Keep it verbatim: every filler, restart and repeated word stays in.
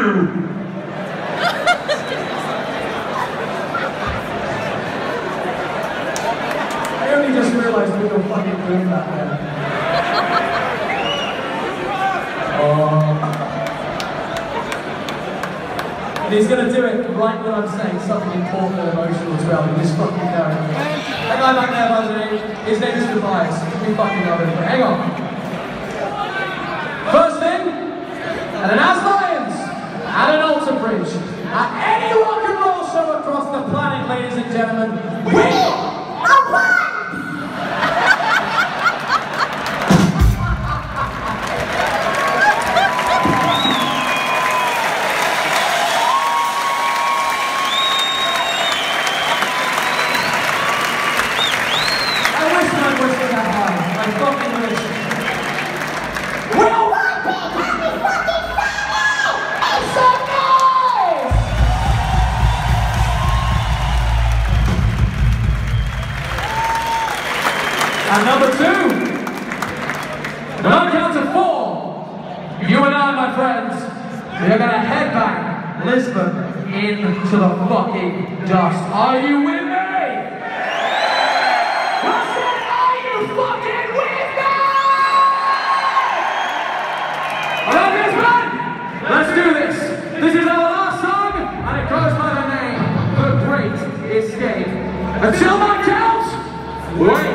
I only just realized we were fucking doing that there. Oh. And he's gonna do it right when I'm saying something important and emotional as well. He's fucking going. That guy back there, by the way, his name is Tobias. We fucking love him. Hang on. First thing, at an As Lions, at an Alter Bridge, at any rock and roll show across the planet, ladies and gentlemen, we are back! And number two, when I count to four, you and I, my friends, we are gonna head back Lisbon into the fucking dust. Are you with me? I said, are you fucking with me? Alright, Lisbon, let's do this. This is our last song, and it goes by the name The Great Escape. Until my count, wait.